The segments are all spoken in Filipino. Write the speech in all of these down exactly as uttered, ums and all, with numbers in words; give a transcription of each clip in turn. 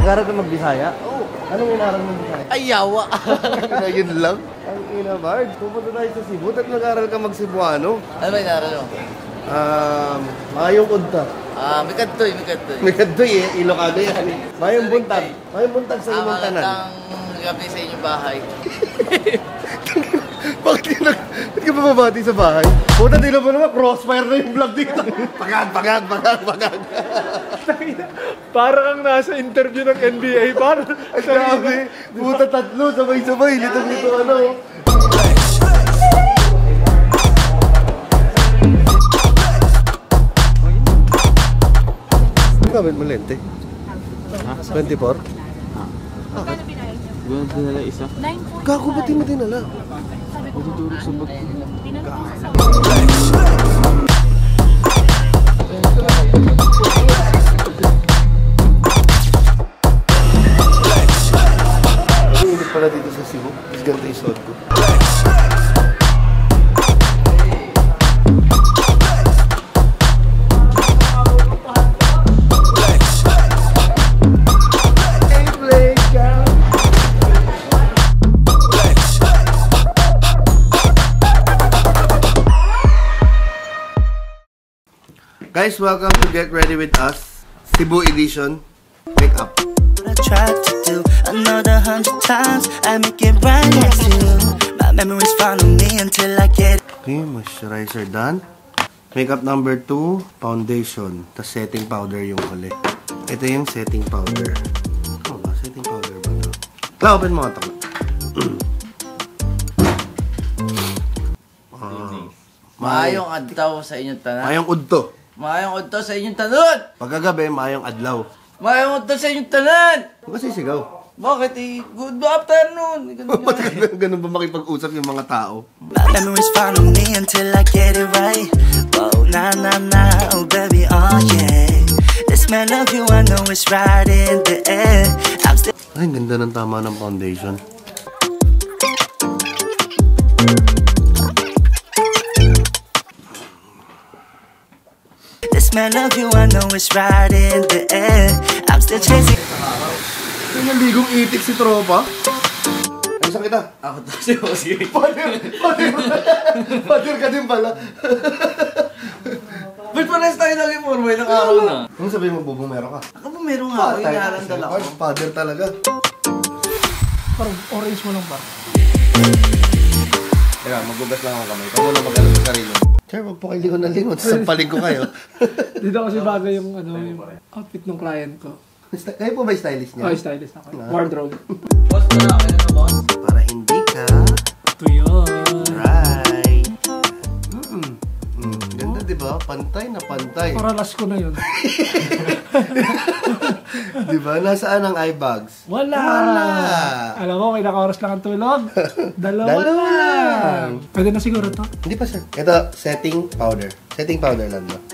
Nag-aaral ka mag-Bisaya? Oo. Anong inaral mo Bisaya? Ay, yawa. Yun lang? Ang ina, Bard. Pupunta tayo sa Cebu. At nag-aaral ka mag-Cebuano? Ano ba inaral mo? Um, Mayong Unta. Ah, may kadtoy, may kadtoy. May kadtoy eh. Ilocado yan eh. Mayong Buntag. Mayong Buntag sa imong tanan. Ah, magandang gabi sa inyong bahay. Bakit ka, bakit ka bababati sa bahay? Puta, tila mo naman, crossfire na yung vlog dito. Pagag, pagag, pagag, pagag. Para kang nasa interview ng N B A. Para Ang grabe. Puta, tatlo, sabay-sabay. Litong-lito ano. Ano gawin mo lente? twenty-four? Magkano binayad niyo? Gano'n dinala isa? nine point five. Gago, ba't di mo dinala? Sabi ko, Matutulog sa bag. tinanong ko sa Ang init pala dito sa Cebu. Mas ganito yung suot ko. Guys, welcome to Get Ready With Us, Cebu Edition, Makeup. I tried to do another hundred times. I make it right next to you. My memories follow me until I get. Okay, moisturizer done. Makeup number two, foundation. Tapos setting powder yung huli. Ito yung setting powder. Oh, ba? Setting powder ba ito? Kla, open mo ito. Maayong adlaw sa inyong tanan. Mayong udto. Maayong adlaw sa inyong tanan. Pagkagabi, mayong adlaw. Maayong adlaw sa inyong tanan. Huwag kasi sigaw. Bakit eh? Good afternoon. Ba't ganun ba makipag-usap yung mga tao? My memories follow me until I get it right. Oh, na na na, oh baby, oh yeah. The smell of you, I know it's right in the air. I'm still. Ay, ganda ng tama ng foundation. The smell of you, I know it's right in the air. I'm still chasing. Yung naligong itik si tropa. Ano sa kita? Ako to si Jose. Pader! Pader! Pader ka din pala. Ba't pares tayo naging forma ilang araw na? Anong sabihin mo, bubumero ka? Ako ba meron nga ako yung narandal ako? Pader talaga. Parang orange mo lang ba? Teka, magugas lang ang kamay. Kung wala mag-alam sa sarili. Sir, wag po kayo lingon na lingon. Sampaling ko kayo. Dito kasi bago yung, ano, yung outfit ng client ko. Kayo po ba yung stylist niya? Oh, stylist ako. Wardrobe. Boss ko na, kaya na boss? Para hindi ka Ito yun. dry. Mm-mm. Mm, ganda diba? Pantay na pantay. Para last ko na yun. Diba? Nasaan ang eye bags? Wala! Wala! Alam mo, may naka-oras lang ang tulog. Dalawa, Dalawa lang. lang. Pwede na siguro to. Hindi pa sir. Ito, setting powder. Setting powder lang ba?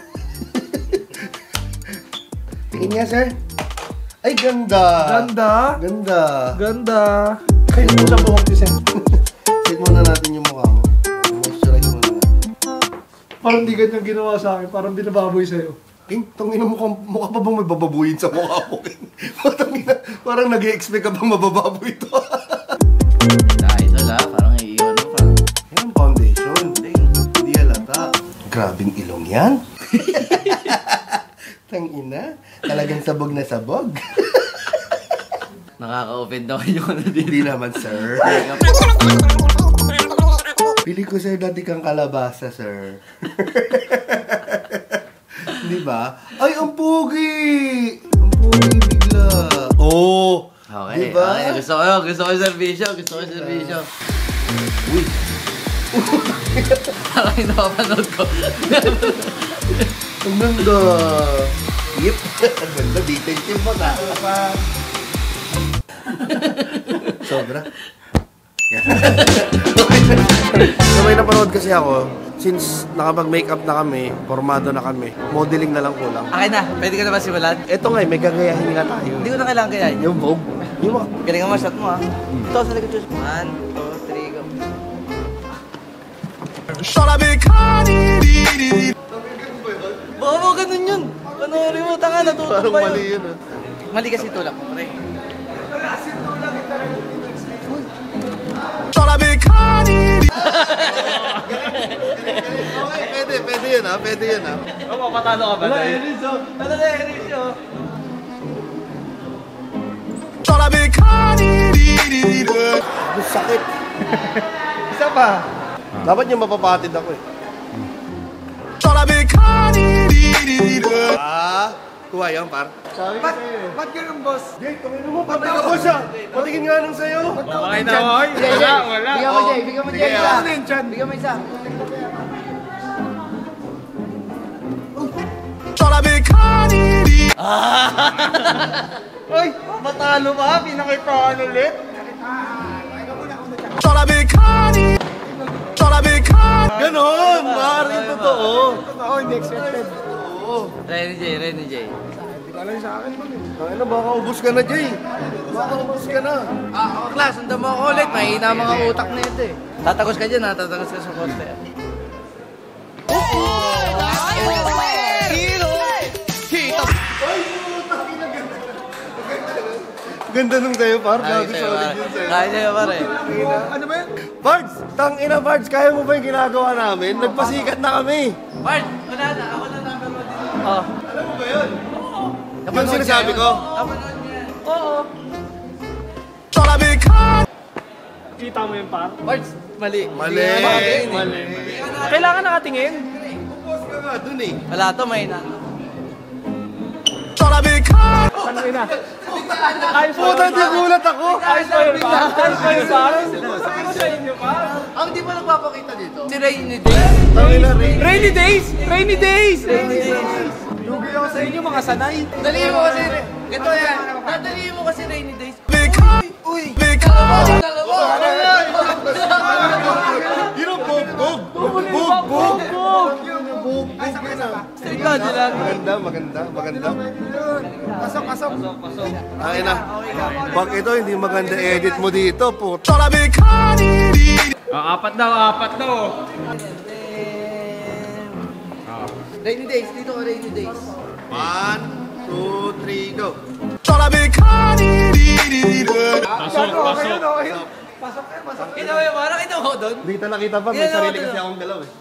Tingin nga sir. Ay, ganda! Ganda! Ganda! Ganda! Kaya mo sa buhok ni Sen. Set muna natin yung mukha mo. Moisturize muna natin. Parang di ganyan ginawa sa akin. Parang binababoy sa'yo. King, tangina mukha, mukha pa bang may bababuyin sa mukha mo? Tangina, parang nag-i-expect ka bang mabababoy ito? Nah, ito la, parang iiwan mo pa. Yan, foundation. Hindi halata. Grabing ilong yan. Tangina, talagang sabog na sabog. Nakaka-open naman yung ano dito. Hindi naman, sir. Pili ko, sir, dati kang kalabasa, sir. Di ba? Ay, ang pogi! Ang pogi bigla. Oh! Okay, diba? okay. Gusto ko yun. Gusto ko yung servisyo. Gusto ko yung servisyo. Uy! Parang yung napapanood ko. Ang ganda! Yep! Ang ganda, detective pa na. Sobra. So may napanood kasi ako, since nakapag-makeup na kami, formado na kami, modeling na lang kulang. Akin na. Pwede ka na ba simulan? Eto nga, may gagayahin nga tayo. Hindi ko na kailangan kaya. Yung Vogue. Yung mga... Galing mo, shot mo ha. Ito sa likod juice. One, two, three, go. Baka mo ganun yun. Panoorin mo, tanga, natutupa yun. Parang mali yun ah. Mali kasi tulak mo, pre. Okay, pwede, pwede yun ha, pwede yun ha. Oo, patalo ka ba? Wala, Eris, oh. Wala na, Eris, oh. Ang sakit. Isa pa. Dapat niya mapapatid ako eh. Ah, kuha yan par. Ba't, ba't ganun, boss? Jay, tumino mo, patay ka po siya. Patingin nga nang sayo. Okay na, oy. Wala, wala. Bigyan mo, Jay. Bigyan mo, Jay. Bigyan Isa. mo din, Chan. Bigyan mo isa. Ay, matalo pa. Pinakitaan ulit. Ganon, par, yung totoo. Oo, hindi expected. Renny J, Renny J. Hindi ka lang sa akin, man. Ay, ano, baka ubus ka na, Jay. Baka ubus ka na. Ah, oh, class, sundan mo ako ulit. Mahina ang mga utak na ito eh. Tatagos ka dyan ha, tatagos ka sa konti. Ganda nung sa'yo, par. Kaya Grabe, sa'yo, solid pare. yun sa'yo. Kaya sa'yo, pare. Ano ba yan? Bards, tang ina Bards, kaya mo ba yung ginagawa namin? Nagpasikat na kami. Bart, wala na. Ako na number one din. Oh. Alam mo ba yun? Kapanood Yung sinasabi niya ko? yun? Kapanood niya. Oo. Kita mo yun, par? Bart, mali. Mali. Mali. Kailangan nakatingin. Pupos ka nga dun eh. Wala to, mahina. Ano ina? Ayos ba Puta, yun, di par? gulat ako. Ayos ba yun, par? Ayos ba yun, par? Sabi ko sa inyo, par. Ang di ba nagpapakita dito? Si Rainy Day. Tang ina rin. Rainy days! Rainy days! Rainy days! Lugi ako sa inyo, mga sanay. Dalihin mo kasi. Ito yan. Dadalihin mo kasi Rainy Days. Uy! Dalawa! Dalawa! Yun ang bugbog. Bugbog. Bugbog. Bugbog yun ah. Street God lang. Maganda, maganda, maganda. Pasok, pasok. Ay na. Pag ito hindi maganda edit mo dito, puto. Ah, apat daw, apat daw. Rainy Days. Dito ka Rainy Days. One, two, three, go. Pasok, pasok. Kita mo yung parang kita mo doon? Hindi kita nakita pa, may Yan, sarili ako kasi doon. akong galaw eh.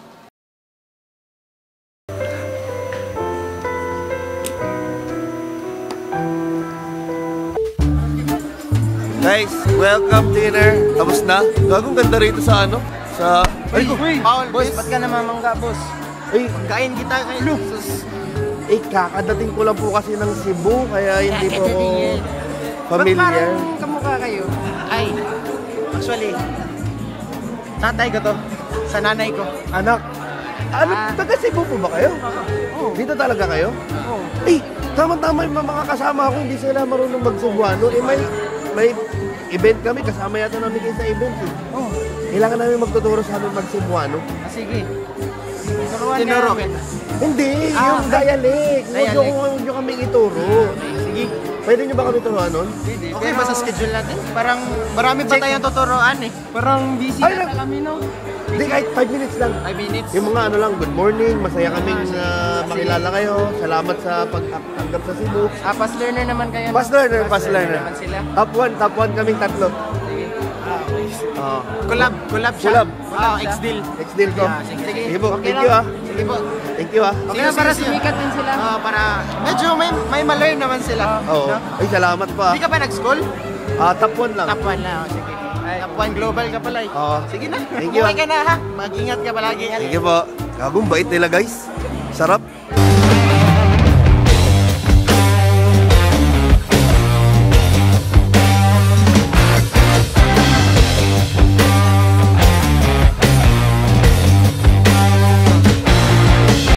Guys, welcome dinner. Tapos na. Gagong ganda rito sa ano? Sa... Ay, ko. Paul, boss, ba't ka namamangga, boss? Ay, Kain kita kay Sus. eh, kakadating ko lang po kasi ng Cebu, kaya hindi po ako familiar. kamukha kayo? Ay, actually, tatay ko to. Sa nanay ko. Anak, ano, Ah. taga Cebu po ba kayo? Oo. Dito talaga kayo? Oo. Eh, tama-tama yung mga kasama ko, hindi sila marunong mag-Cebuano. Eh, may, may event kami, kasama yata namin kayo sa event eh. Oh, Kailangan namin magtuturo sa amin mag-Cebuano. ah, sige. Tinuro kita. Hindi, Ah, yung dialect. Huwag dialect. nyo, huwag nyo kaming ituro. Sige. Pwede nyo ba kami turuan nun? Okay ba sa schedule natin? Parang marami pa tayong tuturuan eh. Parang busy Ay, na nag- kami no? Hindi, kahit five minutes lang. five minutes. Yung mga ano lang, good morning, masaya kaming uh, makilala kayo. Salamat sa pag-tanggap sa Cebu. Ah, fast learner naman kayo. no? Fast learner, fast learner. naman sila. Top one, top one kaming tatlo. Oh. Collab, collab siya. Collab. Ah, X-Deal. Ex-deal ko. Ah, sige, sige. Sige po, Okay thank lang. you ah. Sige po. Thank you ah. Okay na para sumikat din sila. Ah, para medyo may may ma-learn naman sila. Oo. No? Ay, salamat pa. Hindi ka pa nag-school? Ah, top one lang. Top one na, oh, sige. Top one global ka pala eh. Oo. Sige na. Thank you, Okay ah. ka na ha. Mag-ingat ka palagi. Sige po. Gagong bait nila guys. Sarap.